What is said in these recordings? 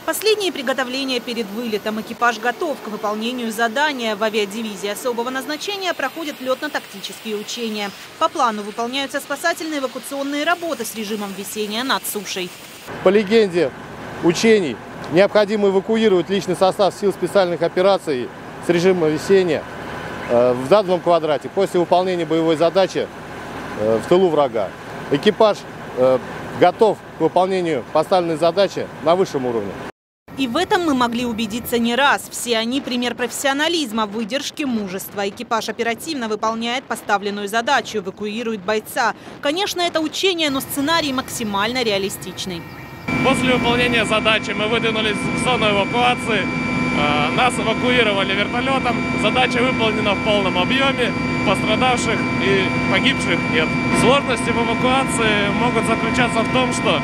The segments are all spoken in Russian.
Последние приготовления перед вылетом. Экипаж готов к выполнению задания. В авиадивизии особого назначения проходят летно-тактические учения. По плану выполняются спасательные эвакуационные работы с режимом висения над сушей. По легенде учений необходимо эвакуировать личный состав сил специальных операций с режима висения в заданном квадрате после выполнения боевой задачи в тылу врага. Экипаж готов к выполнению поставленной задачи на высшем уровне. И в этом мы могли убедиться не раз. Все они – пример профессионализма, выдержки, мужества. Экипаж оперативно выполняет поставленную задачу, эвакуирует бойца. Конечно, это учение, но сценарий максимально реалистичный. После выполнения задачи мы выдвинулись в зону эвакуации. Нас эвакуировали вертолетом. Задача выполнена в полном объеме. Пострадавших и погибших нет. Сложности в эвакуации могут заключаться в том, что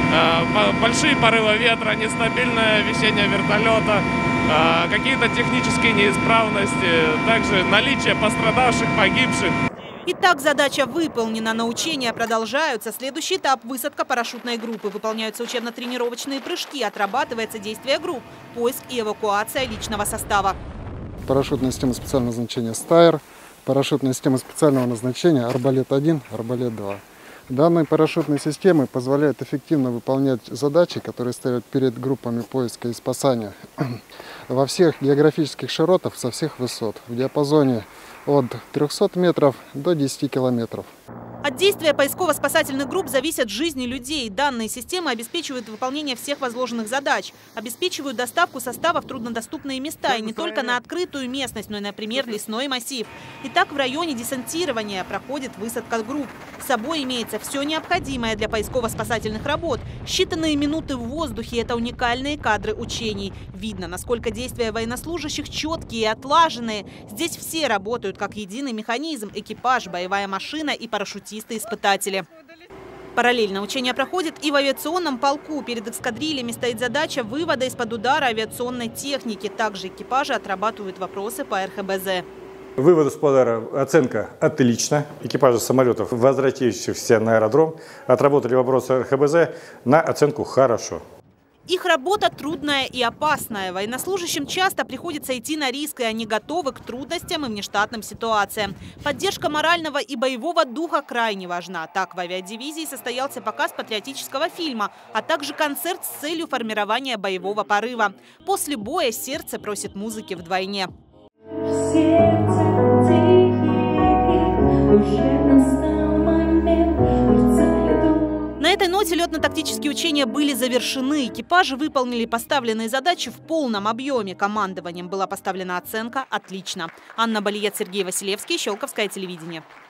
большие порывы ветра, нестабильное висение вертолета, какие-то технические неисправности, также наличие пострадавших, погибших. Итак, задача выполнена, но учения продолжаются. Следующий этап – высадка парашютной группы. Выполняются учебно-тренировочные прыжки, отрабатывается действие групп, поиск и эвакуация личного состава. Парашютная система специального назначения «Стайр», парашютная система специального назначения «Арбалет-1», «Арбалет-2». Данные парашютные системы позволяют эффективно выполнять задачи, которые стоят перед группами поиска и спасания во всех географических широтах, со всех высот, в диапазоне от 300 метров до 10 километров. От действия поисково-спасательных групп зависят жизни людей. Данные системы обеспечивают выполнение всех возложенных задач, обеспечивают доставку состава в труднодоступные места. И не только на открытую местность, но и, например, лесной массив. Итак, в районе десантирования проходит высадка групп. С собой имеется все необходимое для поисково-спасательных работ. Считанные минуты в воздухе – это уникальные кадры учений. Видно, насколько действия военнослужащих четкие и отлаженные. Здесь все работают как единый механизм – экипаж, боевая машина и парашютисты-испытатели. Параллельно учения проходят и в авиационном полку. Перед эскадрильями стоит задача вывода из-под удара авиационной техники. Также экипажи отрабатывают вопросы по РХБЗ. Вывод из-под удара оценка отлично. Экипажи самолетов, возвратившихся на аэродром, отработали вопросы РХБЗ на оценку хорошо. Их работа трудная и опасная. Военнослужащим часто приходится идти на риск, и они готовы к трудностям и внештатным ситуациям. Поддержка морального и боевого духа крайне важна. Так, в авиадивизии состоялся показ патриотического фильма, а также концерт с целью формирования боевого порыва. После боя сердце просит музыки вдвойне. На этой ноте летно-тактические учения были завершены. Экипажи выполнили поставленные задачи в полном объеме. Командованием была поставлена оценка «Отлично». Анна Балиет, Сергей Василевский, Щелковское телевидение.